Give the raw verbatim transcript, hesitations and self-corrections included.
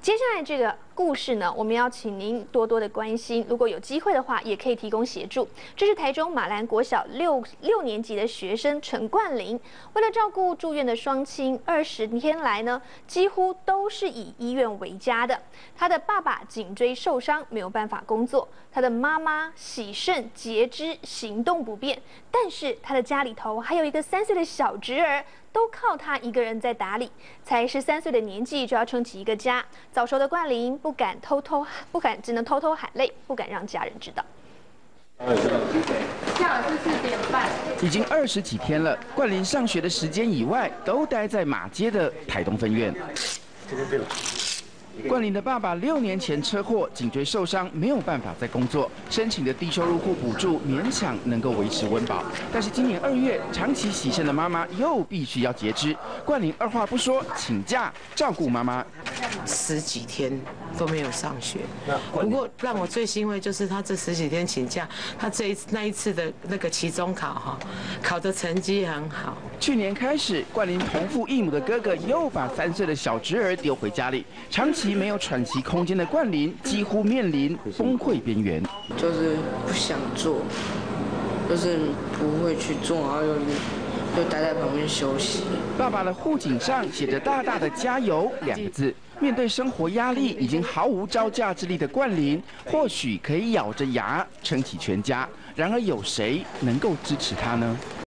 接下来这个故事呢，我们要请您多多的关心。如果有机会的话，也可以提供协助。这是台中马兰国小六六年级的学生陈冠霖，为了照顾住院的双亲，二十天来呢，几乎都是以医院为家的。他的爸爸颈椎受伤，没有办法工作；他的妈妈洗肾截肢，行动不便。但是他的家里头还有一个三岁的小侄儿。 都靠他一个人在打理，才十三岁的年纪就要撑起一个家。早熟的冠霖不敢偷偷，不敢，只能偷偷喊累，不敢让家人知道。 下午是四点半， 已经二十几天了。冠霖上学的时间以外，都待在马街的台东分院。冠霖的爸爸六年前车祸，颈椎受伤，没有办法再工作，申请的低收入户补助勉强能够维持温饱。但是今年二月，长期洗肾的妈妈又必须要截肢，冠霖二话不说请假照顾妈妈， 十几天都没有上学。不过让我最欣慰就是他这十几天请假，他这一次那一次的那个期中考哈，考的成绩很好。 去年开始，冠霖同父异母的哥哥又把三岁的小侄儿丢回家里，长期 没有喘息空间的冠霖几乎面临崩溃边缘， 就是不想做，就是不会去做，然后又就待在旁边休息。 爸爸的护颈上写着大大的“加油”两个字。面对生活压力，已经毫无招架之力的冠霖，或许可以咬着牙撑起全家。然而，有谁能够支持他呢？